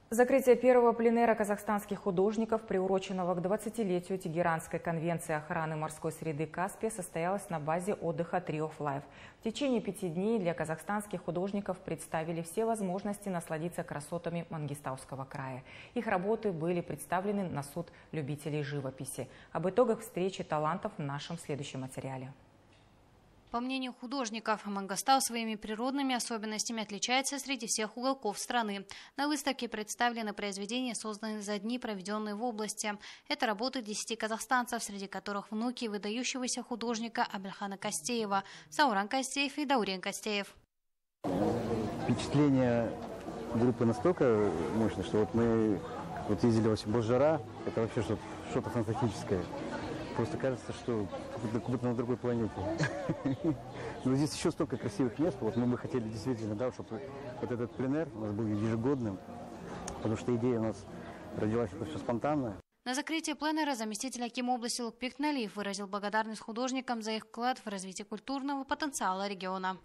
Закрытие первого пленэра казахстанских художников, приуроченного к 20-летию Тегеранской конвенции охраны морской среды Каспия, состоялось на базе отдыха Tree of Life. В течение 5 дней для казахстанских художников представили все возможности насладиться красотами Мангистауского края. Их работы были представлены на суд любителей живописи. Об итогах встречи талантов в нашем следующем материале. По мнению художников, Мангостау своими природными особенностями отличается среди всех уголков страны. На выставке представлены произведения, созданные за дни, проведенные в области. Это работы 10 казахстанцев, среди которых внуки выдающегося художника Абельхана Костеева, Сауран Костеев и Даурен Костеев. Впечатление группы настолько мощное, что мы ездили в Божара, это вообще что-то фантастическое. Просто кажется, что как будто на другой планете. Но здесь еще столько красивых мест. Мы бы хотели действительно, чтобы этот пленэр у нас был ежегодным, потому что идея у нас родилась это все спонтанно. На закрытие пленэра заместитель акима области Лукбек Налиев выразил благодарность художникам за их вклад в развитие культурного потенциала региона.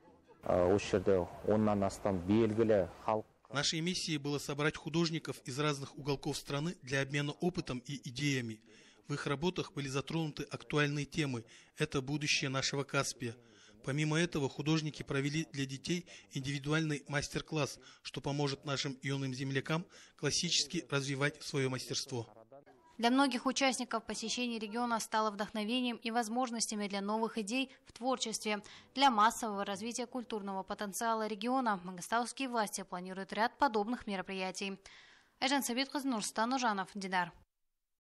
Нашей миссией было собрать художников из разных уголков страны для обмена опытом и идеями. В их работах были затронуты актуальные темы. Это будущее нашего Каспия. Помимо этого, художники провели для детей индивидуальный мастер-класс, что поможет нашим юным землякам классически развивать свое мастерство. Для многих участников посещение региона стало вдохновением и возможностями для новых идей в творчестве. Для массового развития культурного потенциала региона мангостауские власти планируют ряд подобных мероприятий. Айжан Сабитқызы, Нурсултан Ужанов, Дидар.